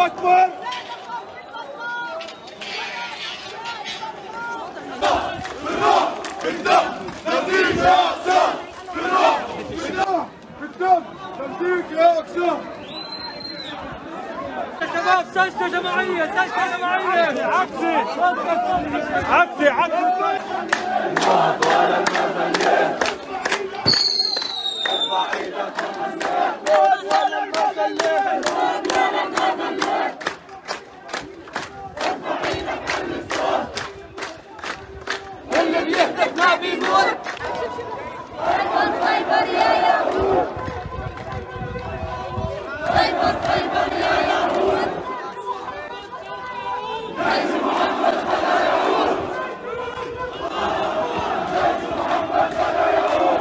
الله أكبر. بالروح بالدم نفديك يا أقسام. بالروح بالدم نفديك يا أقسام. يا شباب سجدة جماعية، سجدة جماعية. عكسي عكسي عكسي. طال المزلين ارفع ايدك طال المزلين اللي بيهتف ما بيموت. خيبر يا يهود، خيبر يا يهود، جيش محمد فلا يعود، جيش محمد فلا يعود.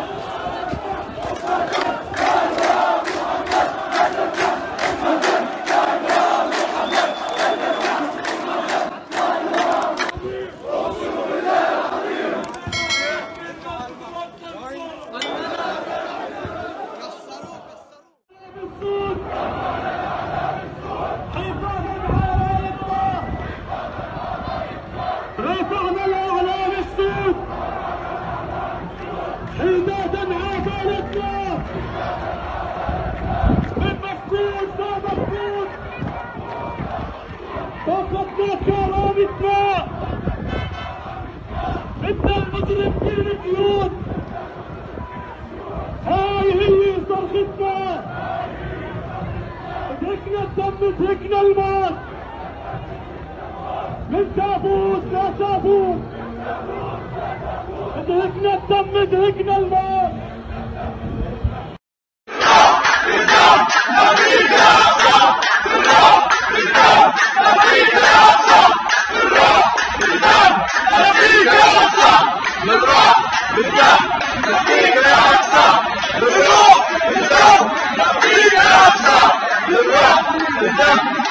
رفعنا الأعلام السود حدادا عافالتنا من مفقود ما مفقود فقدنا كرامتنا مثل المجرمين الجنود. هاي هي صرختنا، ادهكنا الدم ادهكنا المال من تابوت لا تابوت، ادهكنا الدم ادهكنا المال. بالروح بالدم